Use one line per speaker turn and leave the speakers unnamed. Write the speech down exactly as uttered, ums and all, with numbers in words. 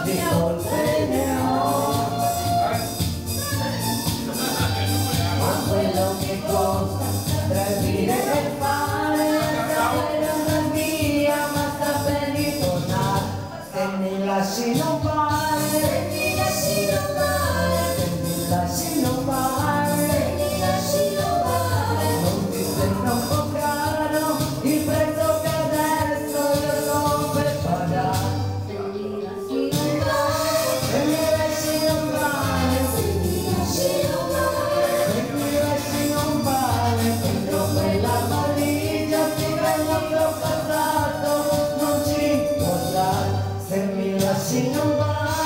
di colpe ne ho, ma quello che costa tre lire e fare sapere andare via, ma sta per ritornare, se mi lasci non vale, se mi lasci non vale, se mi lasci non vale, se mi lasci non vale, non ti sembra un po' caro il prezzo che adesso io sto per pagare, se mi lasci non vale, se mi lasci non vale, se mi lasci non vale, se mi lasci non vale, dentro quella valigia ti vengo che ho passato, non ci può stare, se mi lasci non vale.